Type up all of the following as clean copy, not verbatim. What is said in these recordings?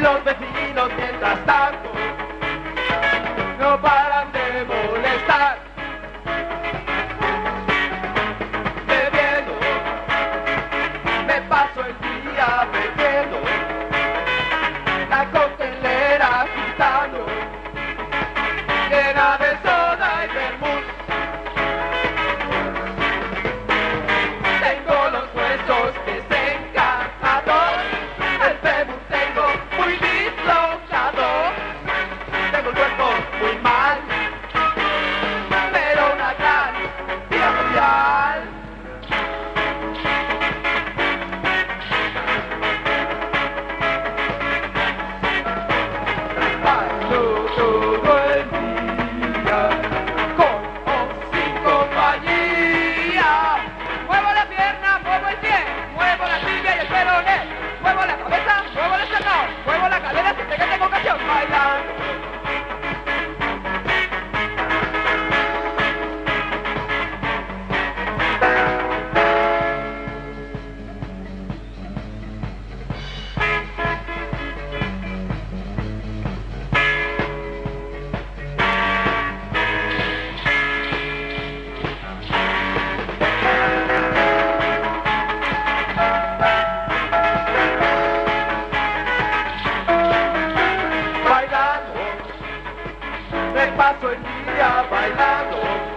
los vecinos mientras tanto no paran de molestar. Bebiendo, me paso el día bebiendo, la coctelera agitando, llena de soda y vermut. Tengo los huesos desencajados, el fémur tengo muy dislocado, tengo el cuerpo muy mal, pero una gran vida mundial. Bailo todo el día, con o sin compañía. Muevo la pierna, muevo el pie, muevo la tibia y el peroné, muevo la cabeza, muevo el esternón, muevo la cadera siempre que tengo ocasión, bailando. Me paso el día bailando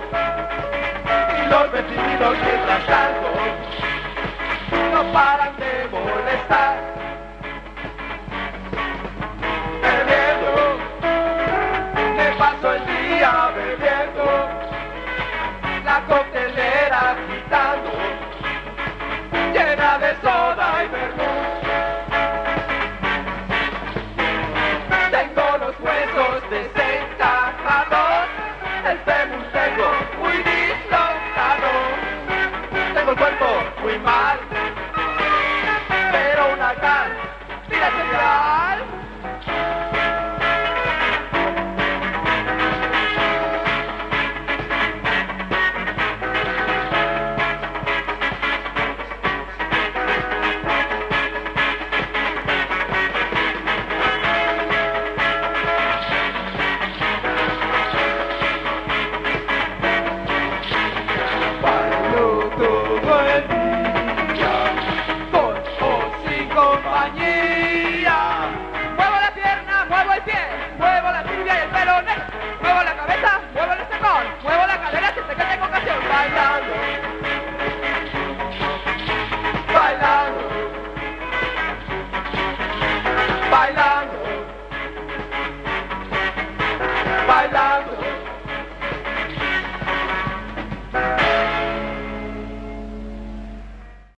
y los vecinos mientras tanto no paran de molestar.